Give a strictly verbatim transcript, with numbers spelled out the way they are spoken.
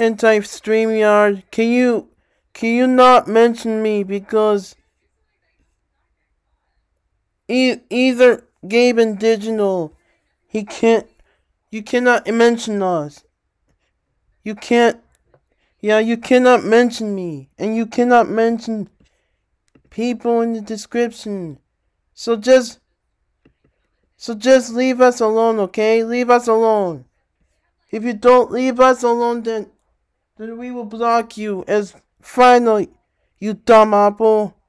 anti-streamyard, can you can you not mention me because e either Gabe and Digital, he can't. You cannot mention us. You can't. Yeah, you cannot mention me, and you cannot mention people in the description. So just, so just leave us alone, okay? Leave us alone. If you don't leave us alone, then, then we will block you as finally, you dumb apple.